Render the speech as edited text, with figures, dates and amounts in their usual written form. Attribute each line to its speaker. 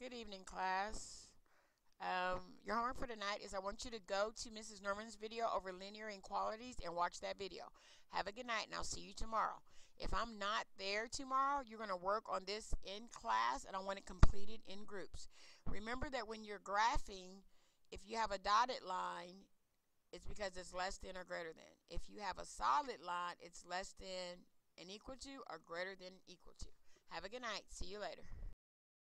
Speaker 1: Good evening, class. Your homework for tonight is I want you to go to Mrs. Norman's video over linear inequalities and watch that video. Have a good night, and I'll see you tomorrow. If I'm not there tomorrow, you're going to work on this in class, and I want it completed in groups. Remember that when you're graphing, if you have a dotted line, it's because it's less than or greater than. If you have a solid line, it's less than and equal to or greater than equal to. Have a good night. See you later.